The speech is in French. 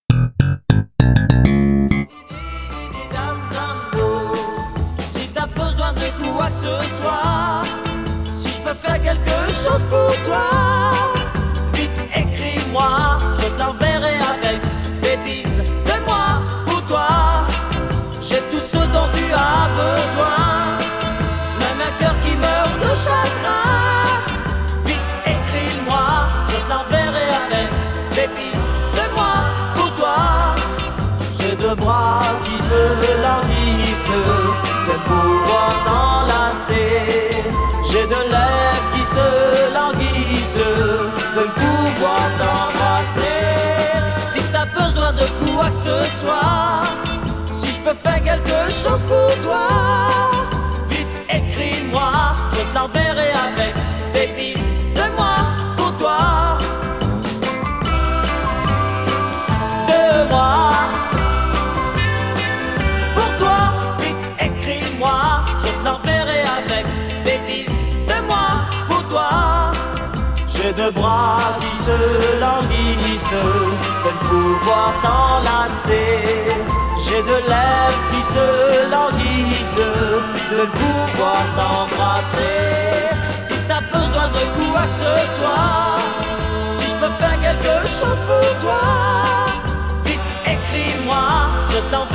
Si t'as besoin de quoi que ce soit, si je peux faire quelque chose pour toi, vite écris-moi, je te l'enverrai avec des bises de moi pour toi. J'ai tout ce dont tu as besoin, même un cœur qui meurt de chagrin. Vite écris-moi, je te l'enverrai avec des bises de moi pour toi. J'ai deux bras qui se languissent, de pouvoir t'enlacer. J'ai deux lèvres qui se languissent, de pouvoir t'embrasser. Si t'as besoin de quoi que ce soit, si je peux faire quelque chose pour toi, vite écris-moi, je te l'enverrai avec des bises de moi pour toi. De moi pour toi, vite écris-moi, je te l'enverrai avec des bises de moi pour toi. J'ai deux bras qui se languissent, de pouvoir t'enlacer. J'ai deux lèvres qui se languissent, de pouvoir t'embrasser. Si t'as besoin de quoi que ce soit, si je peux faire quelque chose pour toi, vite écris-moi, je t'enverrai